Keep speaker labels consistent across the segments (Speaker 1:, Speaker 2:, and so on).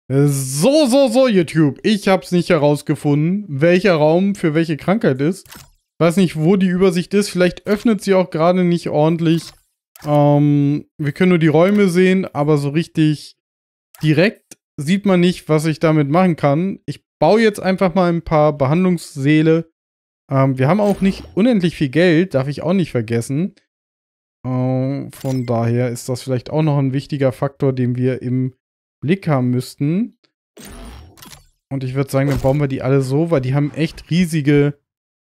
Speaker 1: So, YouTube. Ich hab's nicht herausgefunden, welcher Raum für welche Krankheit ist. Weiß nicht, wo die Übersicht ist. Vielleicht öffnet sie auch gerade nicht ordentlich. Wir können nur die Räume sehen, aber so richtig direkt sieht man nicht, was ich damit machen kann. Ich baue jetzt einfach mal ein paar Behandlungssäle. Wir haben auch nicht unendlich viel Geld, darf ich auch nicht vergessen. Von daher ist das vielleicht auch noch ein wichtiger Faktor, den wir im Blick haben müssten. Und ich würde sagen, dann bauen wir die alle so, weil die haben echt riesige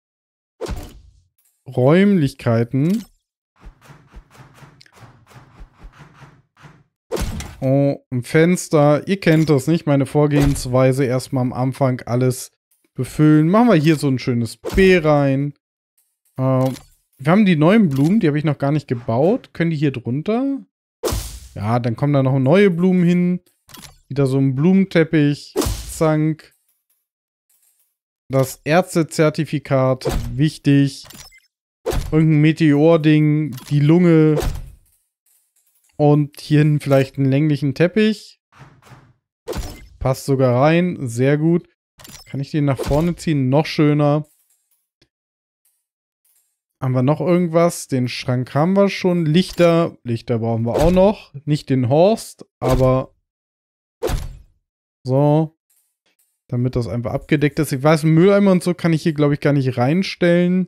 Speaker 1: Räumlichkeiten. Oh, ein Fenster. Ihr kennt das nicht, meine Vorgehensweise. Erstmal am Anfang alles befüllen. Machen wir hier so ein schönes B rein. Wir haben die neuen Blumen, die habe ich noch gar nicht gebaut. Können die hier drunter? Ja, dann kommen da noch neue Blumen hin. Wieder so ein Blumenteppich. Zank. Das Ärztezertifikat. Wichtig. Irgendein Meteor-Ding. Die Lunge. Und hier hinten vielleicht einen länglichen Teppich. Passt sogar rein. Sehr gut. Kann ich den nach vorne ziehen? Noch schöner. Haben wir noch irgendwas? Den Schrank haben wir schon. Lichter. Lichter brauchen wir auch noch. Nicht den Horst, aber so. Damit das einfach abgedeckt ist. Ich weiß, Mülleimer und so kann ich hier, glaube ich, gar nicht reinstellen.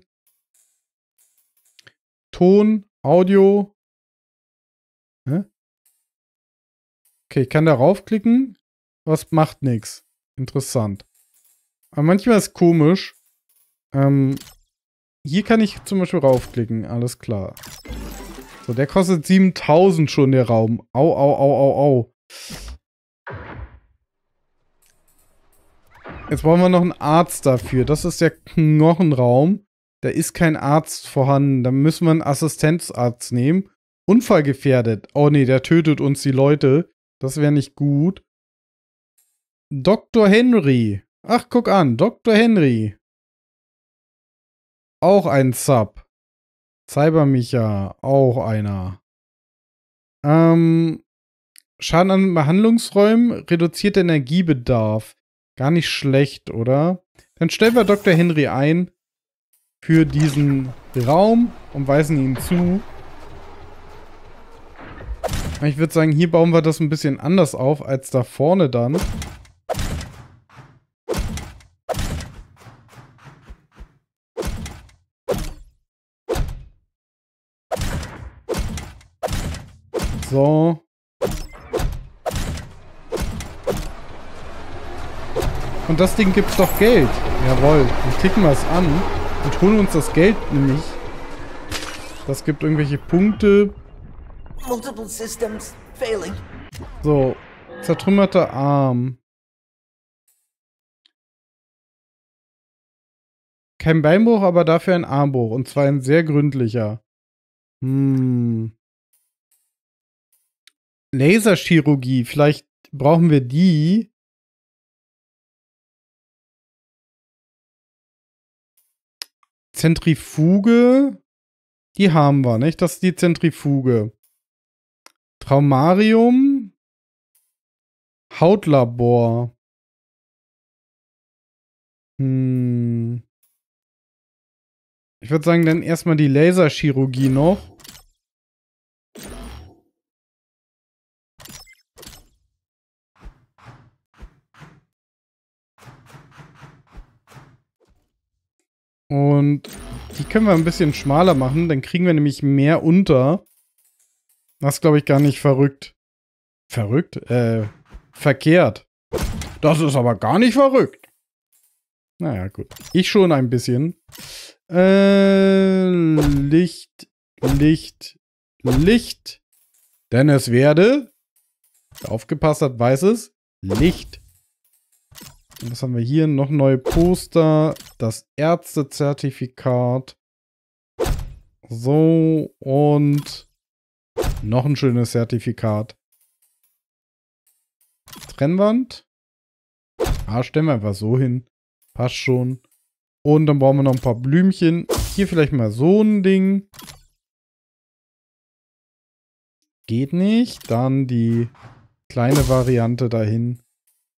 Speaker 1: Ton, Audio. Hä? Okay, ich kann da raufklicken. Was macht nichts. Interessant. Aber manchmal ist es komisch. Hier kann ich zum Beispiel raufklicken. Alles klar. So, der kostet 7000 schon, der Raum. Au, au, au, au, au. Jetzt brauchen wir noch einen Arzt dafür. Das ist der Knochenraum. Da ist kein Arzt vorhanden. Da müssen wir einen Assistenzarzt nehmen. Unfallgefährdet. Oh nee, der tötet uns die Leute. Das wäre nicht gut. Dr. Henry. Ach, guck an. Dr. Henry. Auch ein Sub. Cybermicha. Auch einer. Schaden an Behandlungsräumen. Reduzierter Energiebedarf. Gar nicht schlecht, oder? Dann stellen wir Dr. Henry ein für diesen Raum und weisen ihn zu. Ich würde sagen, hier bauen wir das ein bisschen anders auf als da vorne dann. So. Und das Ding gibt's doch Geld. Jawohl. Dann klicken wir es an und holen uns das Geld nämlich. Das gibt irgendwelche Punkte.
Speaker 2: Multiple systems failing.
Speaker 1: So. Zertrümmerter Arm. Kein Beinbruch, aber dafür ein Armbruch. Und zwar ein sehr gründlicher. Laserchirurgie. Vielleicht brauchen wir die. Zentrifuge. Die haben wir, nicht? Das ist die Zentrifuge. Traumarium. Hautlabor. Ich würde sagen, dann erstmal die Laserchirurgie noch. Und die können wir ein bisschen schmaler machen. Dann kriegen wir nämlich mehr unter. Das ist, glaube ich, gar nicht verrückt. Verrückt? Verkehrt. Das ist aber gar nicht verrückt. Naja, gut. Ich schon ein bisschen. Licht, Licht, Licht. Denn es werde, wer aufgepasst hat, weiß es, Licht. Und was haben wir hier? Noch neue Poster. Das Ärztezertifikat. So, und noch ein schönes Zertifikat. Trennwand. Ah, stellen wir einfach so hin. Passt schon. Und dann brauchen wir noch ein paar Blümchen. Hier vielleicht mal so ein Ding. Geht nicht. Dann die kleine Variante dahin.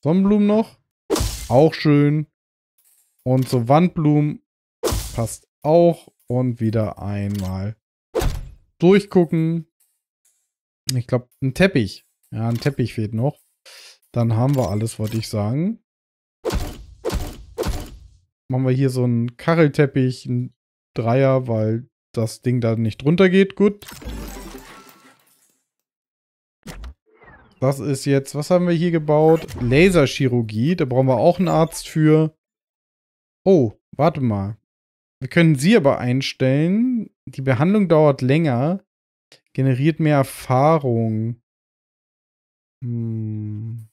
Speaker 1: Sonnenblumen noch. Auch schön. Und so Wandblumen passt auch. Und wieder einmal durchgucken. Ich glaube, ein Teppich. Ja, ein Teppich fehlt noch. Dann haben wir alles, wollte ich sagen. Machen wir hier so einen Kachelteppich, einen Dreier, weil das Ding da nicht drunter geht. Gut. Das ist jetzt, was haben wir hier gebaut? Laserchirurgie, da brauchen wir auch einen Arzt für. Oh, warte mal. Wir können sie aber einstellen. Die Behandlung dauert länger. Generiert mehr Erfahrung. Nee,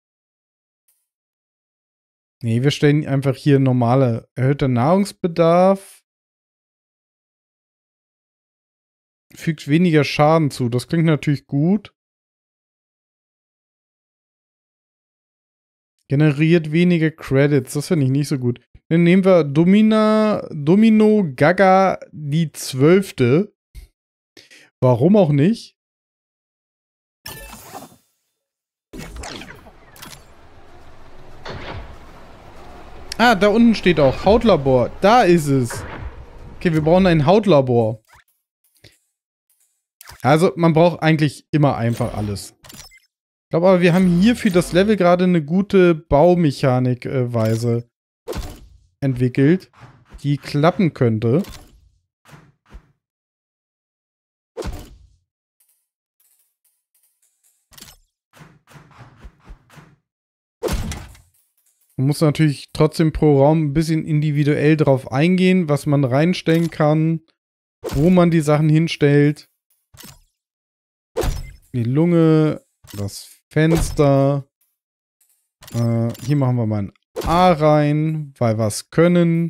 Speaker 1: wir stellen einfach hier normale. Erhöhter Nahrungsbedarf. Fügt weniger Schaden zu. Das klingt natürlich gut. Generiert weniger Credits. Das finde ich nicht so gut. Dann nehmen wir Domino Gaga die 12. Warum auch nicht? Ah, da unten steht auch Hautlabor. Da ist es. Okay, wir brauchen ein Hautlabor. Also, man braucht eigentlich immer einfach alles. Ich glaube aber, wir haben hier für das Level gerade eine gute Baumechanik-Weise entwickelt, die klappen könnte. Man muss natürlich trotzdem pro Raum ein bisschen individuell drauf eingehen, was man reinstellen kann, wo man die Sachen hinstellt. Die Lunge, das Fenster. Hier machen wir mal ein A rein, weil wir es können.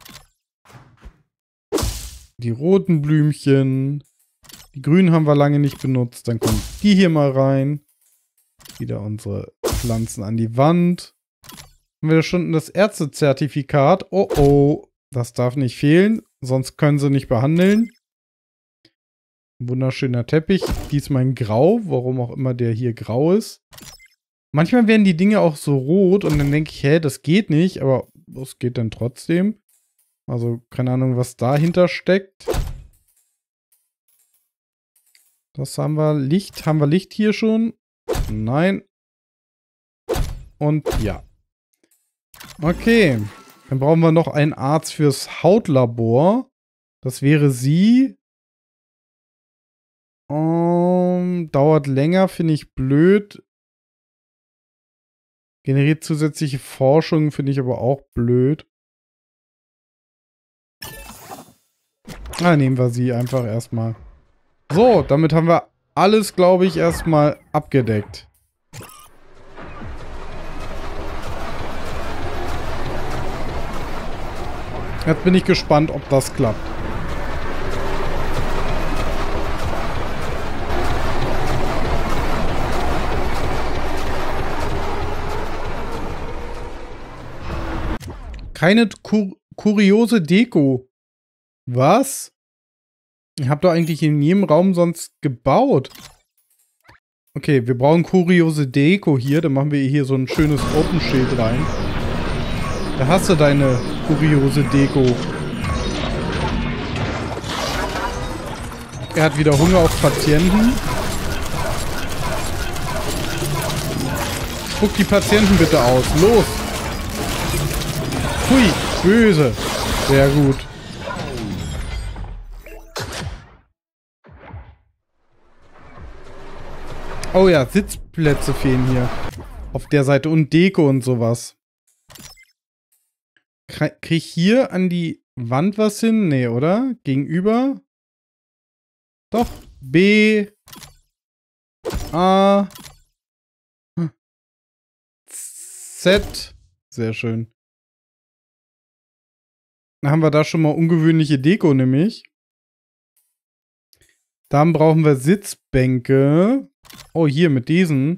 Speaker 1: Die roten Blümchen. Die grünen haben wir lange nicht benutzt. Dann kommen die hier mal rein. Wieder unsere Pflanzen an die Wand. Haben wir schon das Ärztezertifikat. Oh oh, das darf nicht fehlen. Sonst können sie nicht behandeln. Ein wunderschöner Teppich. Diesmal in Grau. Warum auch immer der hier grau ist. Manchmal werden die Dinge auch so rot. Und dann denke ich, hä, das geht nicht. Aber es geht dann trotzdem. Also keine Ahnung, was dahinter steckt. Das haben wir. Licht. Haben wir Licht hier schon? Nein. Und ja. Okay. Dann brauchen wir noch einen Arzt fürs Hautlabor. Das wäre sie. Dauert länger, finde ich blöd. Generiert zusätzliche Forschung, finde ich aber auch blöd. Nehmen wir sie einfach erstmal. So, damit haben wir alles, glaube ich, erstmal abgedeckt. Jetzt bin ich gespannt, ob das klappt. Keine kuriose Deko. Was? Ich habe doch eigentlich in jedem Raum sonst gebaut. Okay, wir brauchen kuriose Deko hier. Dann machen wir hier so ein schönes Open-Schild rein. Da hast du deine kuriose Deko. Er hat wieder Hunger auf Patienten. Spuck die Patienten bitte aus. Los! Hui, böse. Sehr gut. Oh ja, Sitzplätze fehlen hier. Auf der Seite und Deko und sowas. Krieg ich hier an die Wand was hin? Nee, oder? Gegenüber? Doch. B. A. Z. Sehr schön. Dann haben wir da schon mal ungewöhnliche Deko, nämlich. Dann brauchen wir Sitzbänke. Oh, hier mit diesen.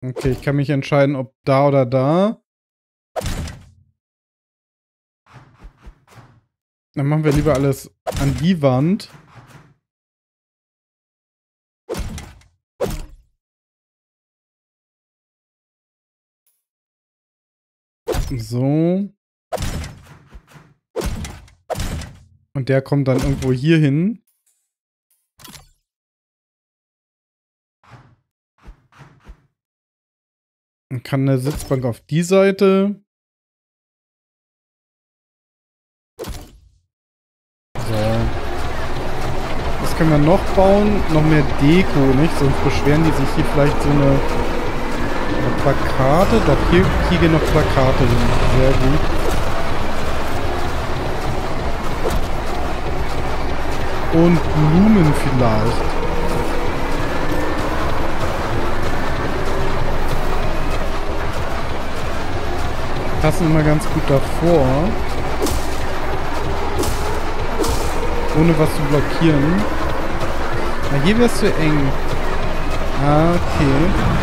Speaker 1: Okay, ich kann mich entscheiden, ob da oder da. Dann machen wir lieber alles an die Wand. So. Und der kommt dann irgendwo hier hin. Und kann eine Sitzbank auf die Seite. So. Was können wir noch bauen? Noch mehr Deko, nicht? Sonst beschweren die sich hier vielleicht so eine Plakate. Doch, hier gehen noch Plakate hin. Sehr gut. Und Blumen vielleicht. Passen immer ganz gut davor. Ohne was zu blockieren. Na, hier wäre es zu eng. Ah, okay.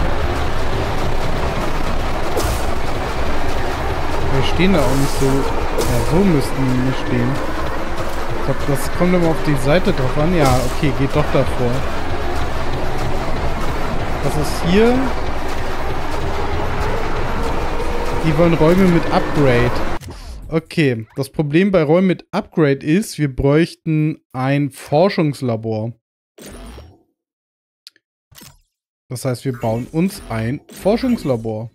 Speaker 1: Wir stehen da auch nicht so. Ja, so müssten die nicht stehen. Ich glaube, das kommt immer auf die Seite drauf an. Ja, okay, geht doch davor. Was ist hier? Die wollen Räume mit Upgrade. Okay, das Problem bei Räumen mit Upgrade ist, wir bräuchten ein Forschungslabor. Das heißt, wir bauen uns ein Forschungslabor.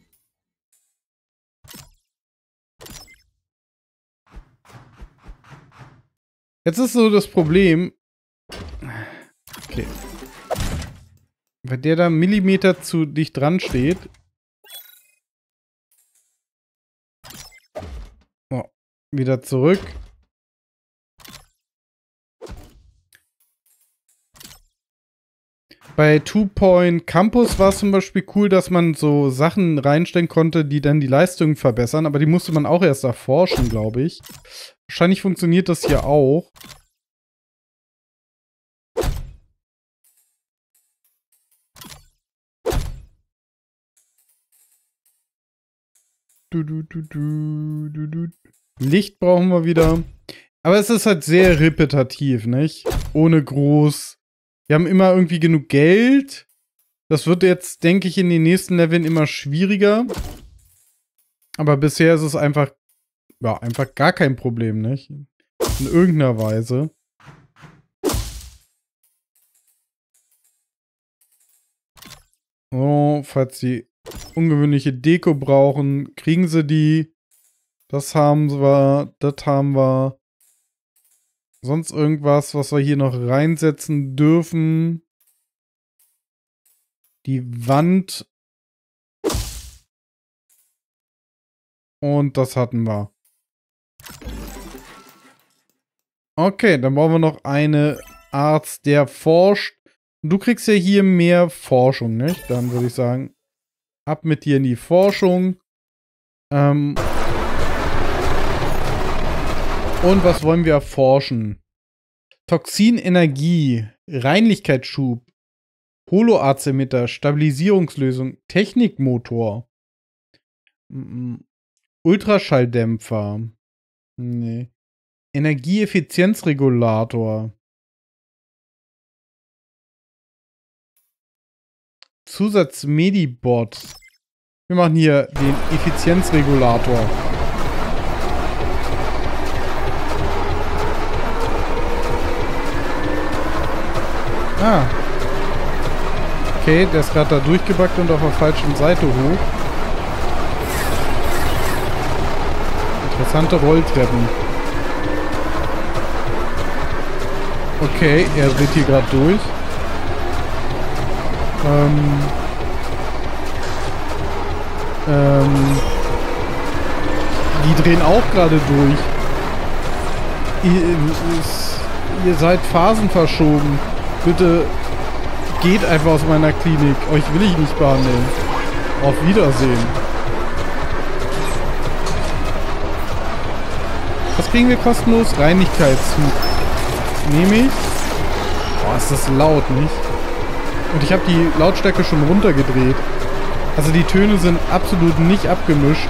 Speaker 1: Jetzt ist so das Problem. Okay. Wenn der da Millimeter zu dicht dran steht. Oh, wieder zurück. Bei Two Point Campus war es zum Beispiel cool, dass man so Sachen reinstellen konnte, die dann die Leistung verbessern. Aber die musste man auch erst erforschen, glaube ich. Wahrscheinlich funktioniert das hier auch. Licht brauchen wir wieder. Aber es ist halt sehr repetitiv, nicht? Ohne groß. Wir haben immer irgendwie genug Geld. Das wird jetzt, denke ich, in den nächsten Leveln immer schwieriger. Aber bisher ist es einfach, ja, einfach gar kein Problem, nicht? In irgendeiner Weise. Oh, falls sie ungewöhnliche Deko brauchen, kriegen sie die. Das haben wir, das haben wir. Sonst irgendwas, was wir hier noch reinsetzen dürfen. Die Wand. Und das hatten wir. Okay, dann brauchen wir noch einen Arzt, der forscht. Du kriegst ja hier mehr Forschung, nicht? Dann würde ich sagen, ab mit dir in die Forschung. Und was wollen wir erforschen? Toxinenergie, Reinlichkeitsschub, Holoarzemeter, Stabilisierungslösung, Technikmotor, Ultraschalldämpfer, nee. Energieeffizienzregulator, Zusatz-Medibot. Wir machen hier den Effizienzregulator. Ah. Okay, der ist gerade da durchgebackt und auf der falschen Seite hoch. Interessante Rolltreppen. Okay, er dreht hier gerade durch. Die drehen auch gerade durch. Ihr seid phasenverschoben. Bitte geht einfach aus meiner Klinik. Euch will ich nicht behandeln. Auf Wiedersehen. Was kriegen wir kostenlos? Reinigkeitshub. Nehme ich. Boah, ist das laut, nicht? Und ich habe die Lautstärke schon runtergedreht. Also die Töne sind absolut nicht abgemischt.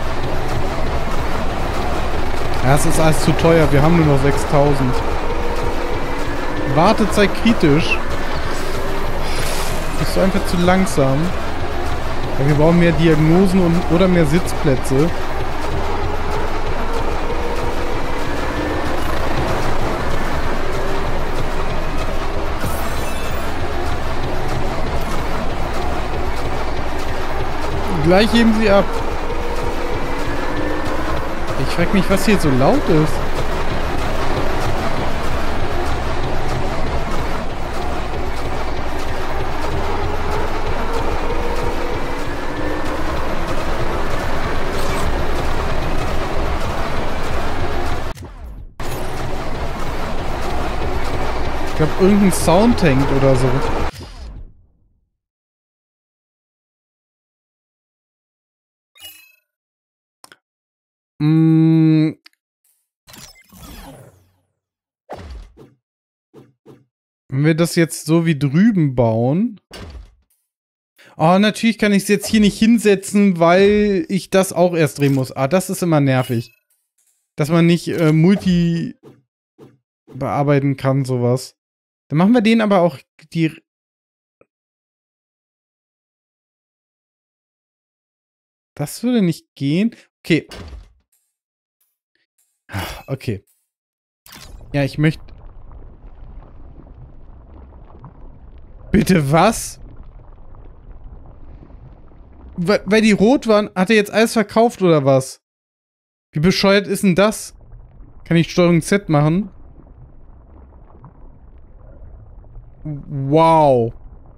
Speaker 1: Ja, es ist alles zu teuer. Wir haben nur noch 6.000. Wartezeit kritisch. Bist du einfach zu langsam. Ja, wir brauchen mehr Diagnosen oder mehr Sitzplätze. Gleich heben sie ab. Ich frage mich, was hier so laut ist. Ich glaube, irgendein Soundtank oder so. Wenn wir das jetzt so wie drüben bauen. Oh, natürlich kann ich es jetzt hier nicht hinsetzen, weil ich das auch erst drehen muss. Ah, das ist immer nervig. Dass man nicht multi bearbeiten kann, sowas. Dann machen wir den aber auch die... Das würde nicht gehen. Okay. Okay. Ja, ich möchte... Bitte was? Weil die rot waren, hat er jetzt alles verkauft oder was? Wie bescheuert ist denn das? Kann ich Steuerung Z machen? Wow.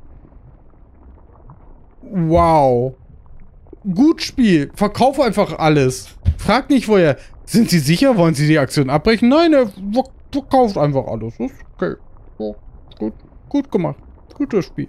Speaker 1: Wow. Gut Spiel. Verkauf einfach alles. Frag nicht vorher. Sind Sie sicher? Wollen Sie die Aktion abbrechen? Nein, er verkauft einfach alles. Das ist okay. Ja, gut. Gut gemacht. Gutes Spiel.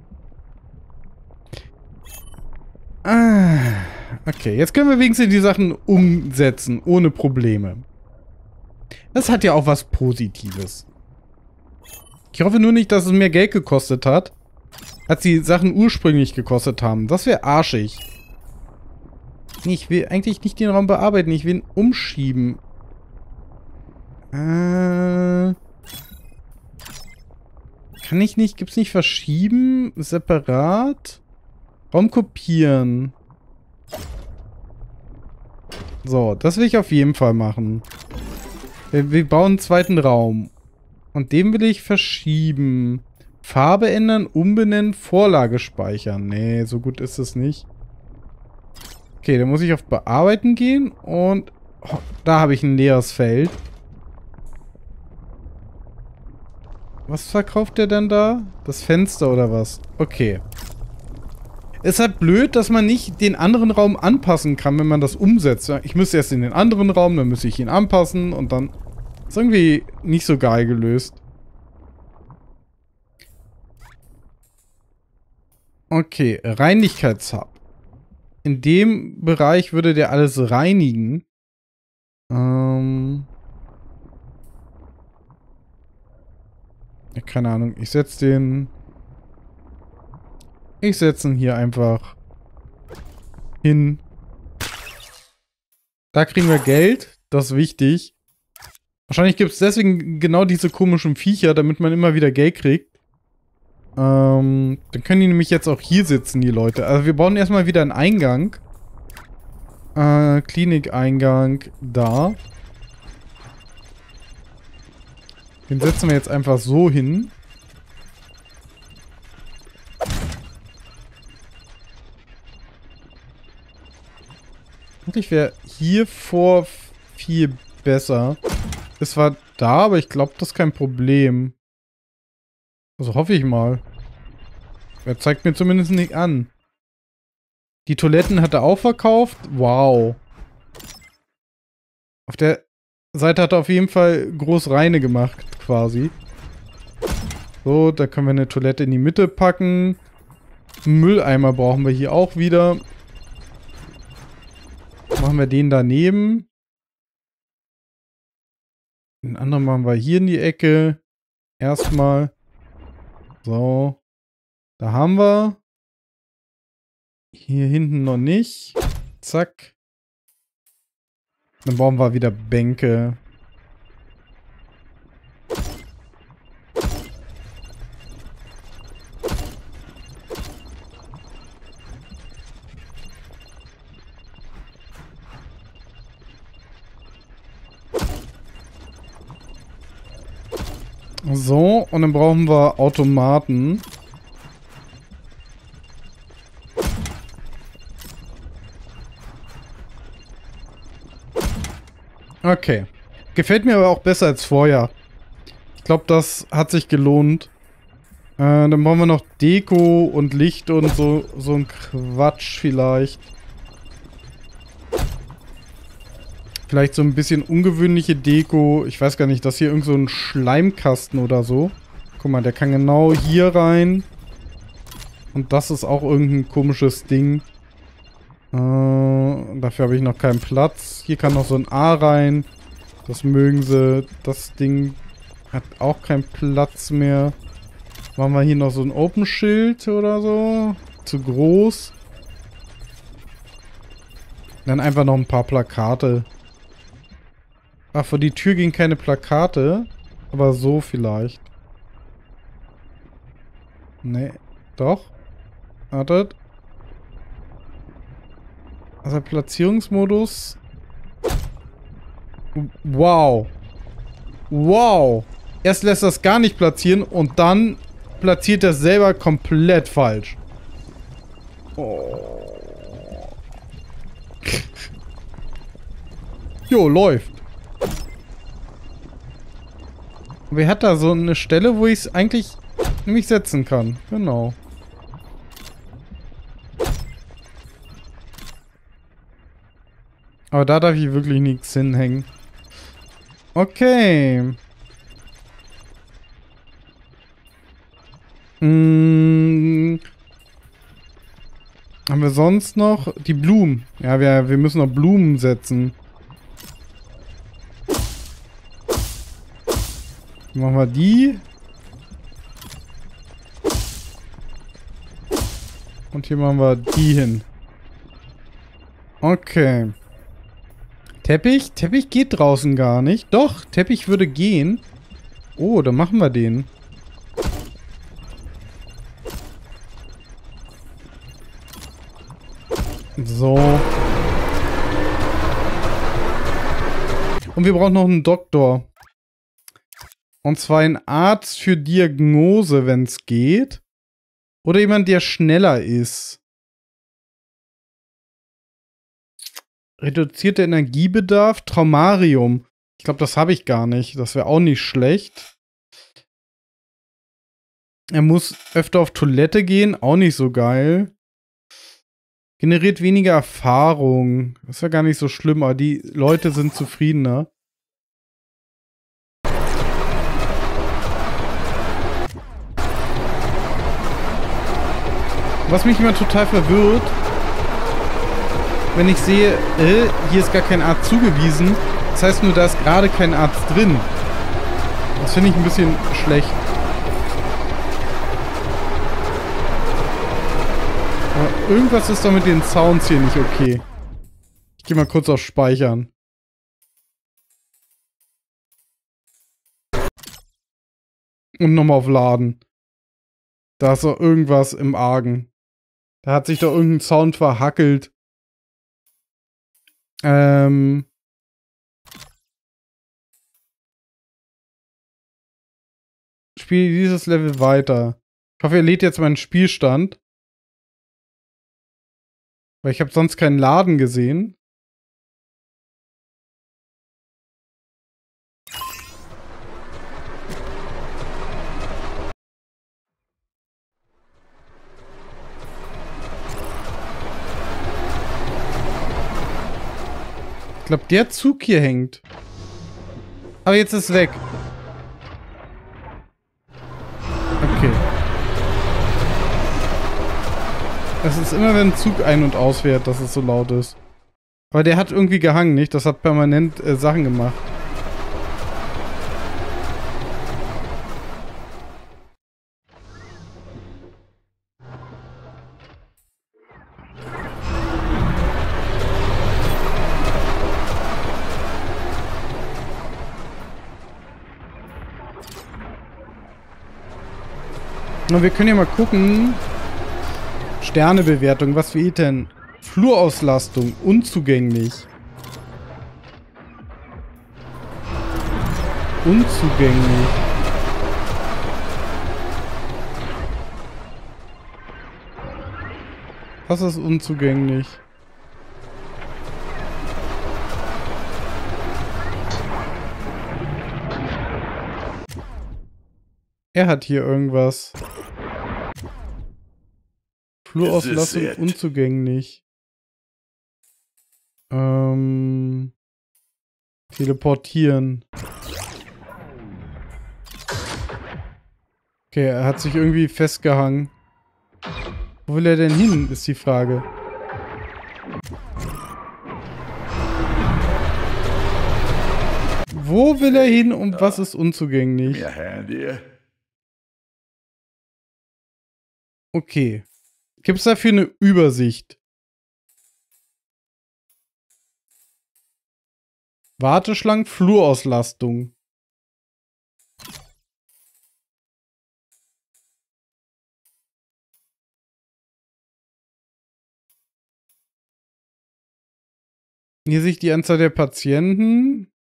Speaker 1: Ah, okay, jetzt können wir wenigstens die Sachen umsetzen, ohne Probleme. Das hat ja auch was Positives. Ich hoffe nur nicht, dass es mehr Geld gekostet hat, als die Sachen ursprünglich gekostet haben. Das wäre arschig. Nee, ich will eigentlich nicht den Raum bearbeiten, ich will ihn umschieben. Kann ich nicht, gibt's nicht verschieben? Separat? Raum kopieren. So, das will ich auf jeden Fall machen. Wir bauen einen zweiten Raum. Und den will ich verschieben. Farbe ändern, umbenennen, Vorlage speichern. Nee, so gut ist es nicht. Okay, dann muss ich auf Bearbeiten gehen und da habe ich ein leeres Feld. Was verkauft der denn da? Das Fenster oder was? Okay. Es ist halt blöd, dass man nicht den anderen Raum anpassen kann, wenn man das umsetzt. Ich müsste erst in den anderen Raum, dann müsste ich ihn anpassen und dann ist irgendwie nicht so geil gelöst. Okay, Reinigkeitshub. In dem Bereich würde der alles reinigen. Ja, keine Ahnung, ich setze den... Ich setze ihn hier einfach hin. Da kriegen wir Geld. Das ist wichtig. Wahrscheinlich gibt es deswegen genau diese komischen Viecher, damit man immer wieder Geld kriegt. Dann können die nämlich jetzt auch hier sitzen, die Leute. Also wir bauen erstmal wieder einen Eingang. Klinikeingang da. Den setzen wir jetzt einfach so hin. Eigentlich wäre hier vor viel besser. Es war da, aber ich glaube, das ist kein Problem. Also hoffe ich mal. Er zeigt mir zumindest nicht an. Die Toiletten hat er auch verkauft. Wow. Auf der Seite hat er auf jeden Fall groß reine gemacht, quasi. So, da können wir eine Toilette in die Mitte packen. Mülleimer brauchen wir hier auch wieder. Machen wir den daneben. Den anderen machen wir hier in die Ecke. Erstmal. So. Da haben wir. Hier hinten noch nicht. Zack. Dann brauchen wir wieder Bänke. So, und dann brauchen wir Automaten. Okay. Gefällt mir aber auch besser als vorher. Ich glaube, das hat sich gelohnt. Dann brauchen wir noch Deko und Licht und so ein Quatsch vielleicht. Vielleicht so ein bisschen ungewöhnliche Deko. Ich weiß gar nicht, das hier irgend so ein Schleimkasten oder so. Guck mal, der kann genau hier rein. Und das ist auch irgendein komisches Ding. Dafür habe ich noch keinen Platz. Hier kann noch so ein A rein. Das mögen sie. Das Ding hat auch keinen Platz mehr. Machen wir hier noch so ein Open-Schild oder so. Zu groß. Dann einfach noch ein paar Plakate. Ach, vor die Tür gehen keine Plakate. Aber so vielleicht. Nee, doch. Wartet. Also Platzierungsmodus. Wow. Wow. Erst lässt er es gar nicht platzieren und dann platziert er es selber komplett falsch. Oh. Jo, läuft. Wer hat da so eine Stelle, wo ich es eigentlich nämlich setzen kann? Genau. Aber da darf ich wirklich nichts hinhängen. Okay. Haben wir sonst noch die Blumen? Ja, wir müssen noch Blumen setzen. Machen wir die. Und hier machen wir die hin. Okay. Teppich? Teppich geht draußen gar nicht. Doch, Teppich würde gehen. Oh, dann machen wir den. So. Und wir brauchen noch einen Doktor. Und zwar einen Arzt für Diagnose, wenn es geht. Oder jemand, der schneller ist. Reduzierter Energiebedarf, Traumarium. Ich glaube, das habe ich gar nicht. Das wäre auch nicht schlecht. Er muss öfter auf Toilette gehen. Auch nicht so geil. Generiert weniger Erfahrung. Das ist ja gar nicht so schlimm, aber die Leute sind zufriedener. Was mich immer total verwirrt, wenn ich sehe, hier ist gar kein Arzt zugewiesen. Das heißt nur, da ist gerade kein Arzt drin. Das finde ich ein bisschen schlecht. Aber irgendwas ist doch mit den Sounds hier nicht okay. Ich gehe mal kurz auf Speichern. Und nochmal auf Laden. Da ist doch irgendwas im Argen. Da hat sich doch irgendein Sound verhackelt. Spiele dieses Level weiter. Ich hoffe, er lädt jetzt meinen Spielstand. Weil ich habe sonst keinen Laden gesehen. Ich glaube, der Zug hier hängt. Aber jetzt ist es weg. Okay. Es ist immer, wenn ein Zug ein- und ausfährt, dass es so laut ist. Aber der hat irgendwie gehangen, nicht? Das hat permanent Sachen gemacht. Na, wir können ja mal gucken. Sternebewertung, was fehlt denn? Flurauslastung, unzugänglich. Unzugänglich. Was ist unzugänglich? Er hat hier irgendwas. Flurauslastung unzugänglich. Teleportieren. Okay, er hat sich irgendwie festgehangen. Wo will er denn hin, ist die Frage. Wo will er hin und was ist unzugänglich? Okay. Gibt es dafür eine Übersicht? Warteschlangen, Flurauslastung. Hier sehe ich die Anzahl der Patienten.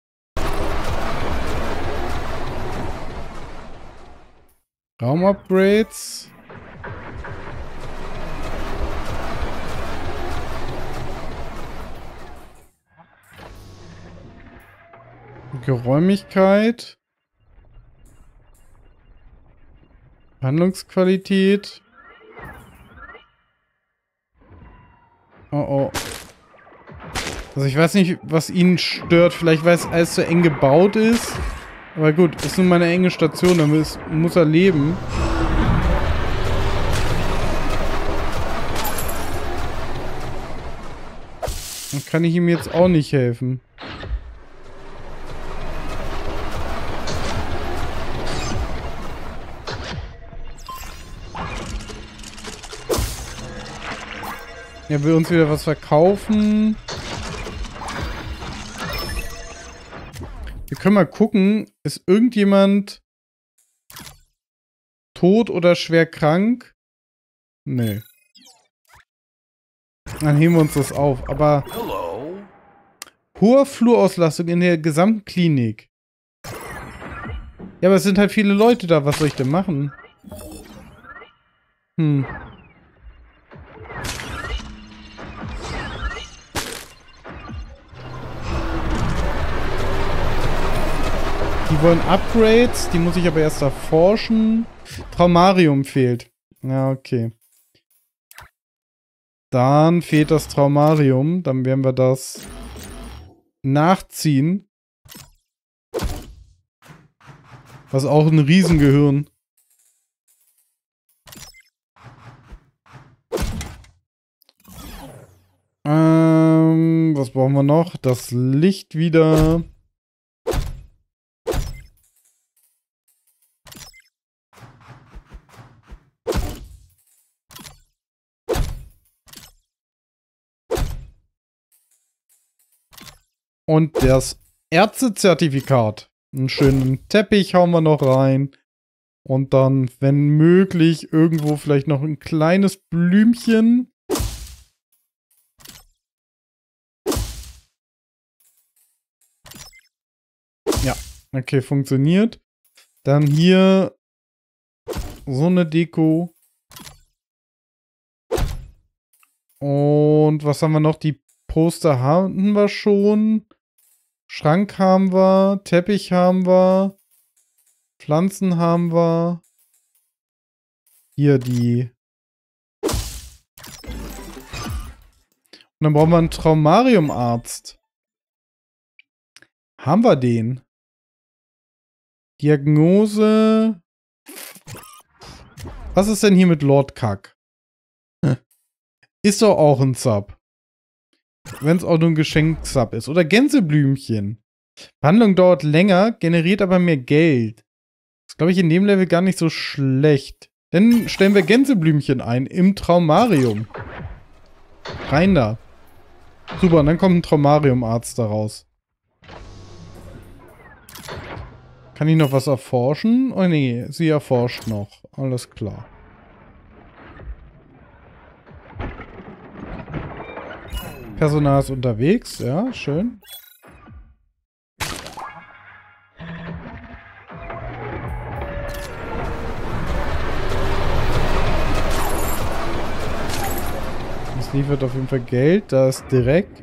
Speaker 1: Raumupgrades. Geräumigkeit. Handlungsqualität. Oh oh. Also ich weiß nicht, was ihn stört. Vielleicht, weil es alles so eng gebaut ist. Aber gut, ist nun mal eine enge Station. Dann muss er leben. Dann kann ich ihm jetzt auch nicht helfen. Er will uns wieder was verkaufen. Wir können mal gucken, ist irgendjemand tot oder schwer krank? Nee. Dann heben wir uns das auf. Aber hohe Flurauslastung in der gesamten Klinik. Ja, aber es sind halt viele Leute da. Was soll ich denn machen? Hm. Die wollen Upgrades, die muss ich aber erst erforschen. Traumarium fehlt. Ja, okay. Dann fehlt das Traumarium. Dann werden wir das nachziehen. Was auch ein Riesengehirn. Was brauchen wir noch? Das Licht wieder. Und das Ärztezertifikat. Einen schönen Teppich hauen wir noch rein. Und dann, wenn möglich, irgendwo vielleicht noch ein kleines Blümchen. Ja, okay, funktioniert. Dann hier so eine Deko. Und was haben wir noch? Die Poster haben wir schon. Schrank haben wir. Teppich haben wir. Pflanzen haben wir. Hier die. Und dann brauchen wir einen Traumarium-Arzt. Haben wir den? Diagnose. Was ist denn hier mit Lord Kack? Ist doch auch ein Sub. Wenn es auch nur ein Geschenk-Sub ist. Oder Gänseblümchen. Behandlung dauert länger, generiert aber mehr Geld. Ist, glaube ich, in dem Level gar nicht so schlecht. Dann stellen wir Gänseblümchen ein im Traumarium. Rein da. Super, und dann kommt ein Traumarium-Arzt daraus. Kann ich noch was erforschen? Oh nee, sie erforscht noch. Alles klar. Personal ist unterwegs. Ja, schön. Das liefert auf jeden Fall Geld. Da ist direkt.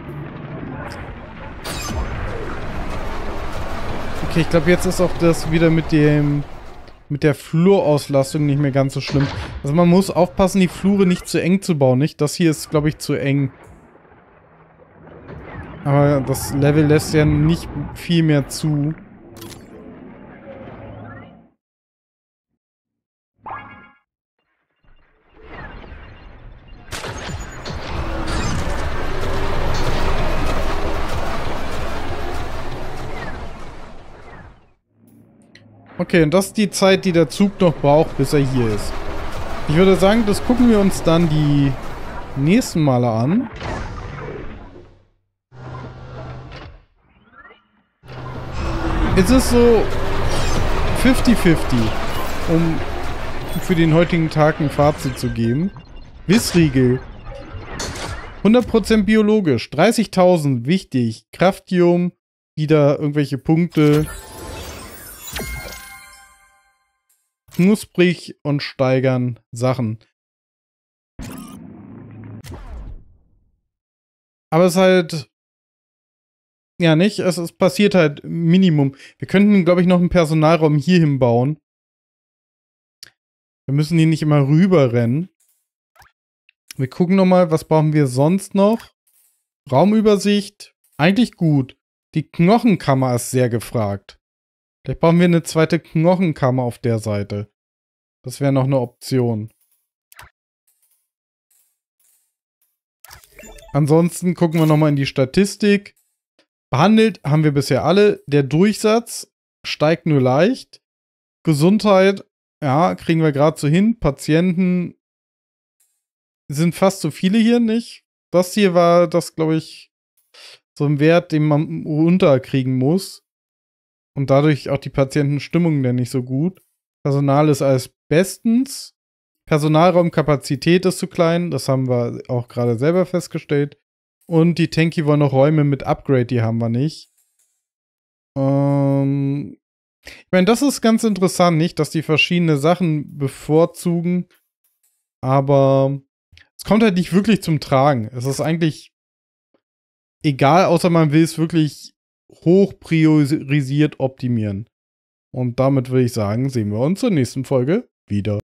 Speaker 1: Okay, ich glaube, jetzt ist auch das wieder mit der Flurauslastung nicht mehr ganz so schlimm. Also man muss aufpassen, die Flure nicht zu eng zu bauen, nicht? Das hier ist, glaube ich, zu eng. Aber das Level lässt ja nicht viel mehr zu. Okay, und das ist die Zeit, die der Zug noch braucht, bis er hier ist. Ich würde sagen, das gucken wir uns dann die nächsten Male an. Es ist so 50-50, um für den heutigen Tag ein Fazit zu geben. Wissriegel. 100% biologisch. 30.000, wichtig. Kraftium, wieder irgendwelche Punkte. Knusprig und steigern Sachen. Aber es ist halt... Ja, nicht? Es passiert halt Minimum. Wir könnten, glaube ich, noch einen Personalraum hier hinbauen. Wir müssen hier nicht immer rüber rennen. Wir gucken nochmal, was brauchen wir sonst noch? Raumübersicht. Eigentlich gut. Die Knochenkammer ist sehr gefragt. Vielleicht brauchen wir eine zweite Knochenkammer auf der Seite. Das wäre noch eine Option. Ansonsten gucken wir nochmal in die Statistik. Behandelt haben wir bisher alle. Der Durchsatz steigt nur leicht. Gesundheit, ja, kriegen wir gerade so hin. Patienten sind fast so viele hier nicht. Das hier war das, glaube ich, so ein Wert, den man runterkriegen muss. Und dadurch auch die Patientenstimmung dann nicht so gut. Personal ist alles bestens. Personalraumkapazität ist zu klein. Das haben wir auch gerade selber festgestellt. Und die Tanky wollen noch Räume mit Upgrade, die haben wir nicht. Ich meine, das ist ganz interessant, nicht? Dass die verschiedene Sachen bevorzugen. Aber es kommt halt nicht wirklich zum Tragen. Es ist eigentlich egal, außer man will es wirklich hoch priorisiert optimieren. Und damit würde ich sagen, sehen wir uns zur nächsten Folge wieder.